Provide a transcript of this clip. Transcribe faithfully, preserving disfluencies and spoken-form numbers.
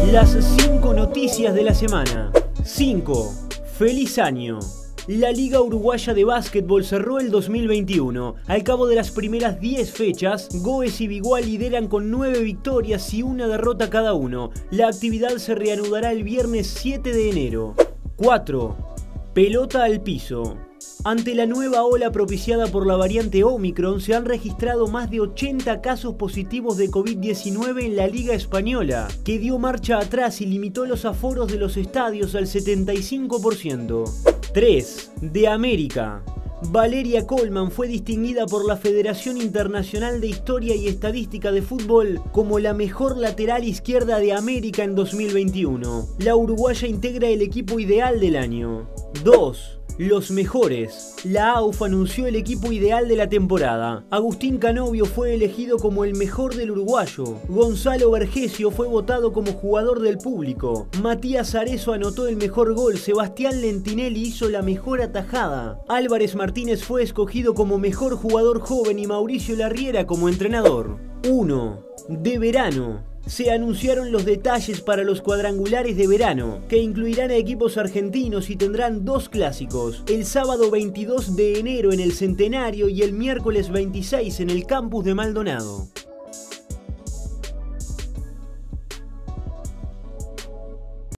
Las cinco noticias de la semana. cinco. Feliz año. La Liga Uruguaya de Básquetbol cerró el dos mil veintiuno. Al cabo de las primeras diez fechas, Goes y Biguá lideran con nueve victorias y una derrota cada uno. La actividad se reanudará el viernes siete de enero. cuatro. Pelota al piso. Ante la nueva ola propiciada por la variante Omicron, se han registrado más de ochenta casos positivos de COVID diecinueve en la Liga Española, que dio marcha atrás y limitó los aforos de los estadios al setenta y cinco por ciento. tres. De América. Valeria Colman fue distinguida por la Federación Internacional de Historia y Estadística de Fútbol como la mejor lateral izquierda de América en dos mil veintiuno. La uruguaya integra el equipo ideal del año. dos. Los mejores. La A U F anunció el equipo ideal de la temporada. Agustín Canovio fue elegido como el mejor del uruguayo. Gonzalo Vergesio fue votado como jugador del público. Matías Arezo anotó el mejor gol. Sebastián Lentinelli hizo la mejor atajada. Álvarez Martínez fue escogido como mejor jugador joven y Mauricio Larriera como entrenador. uno. De verano. Se anunciaron los detalles para los cuadrangulares de verano, que incluirán a equipos argentinos y tendrán dos clásicos, el sábado veintidós de enero en el Centenario y el miércoles veintiséis en el campus de Maldonado.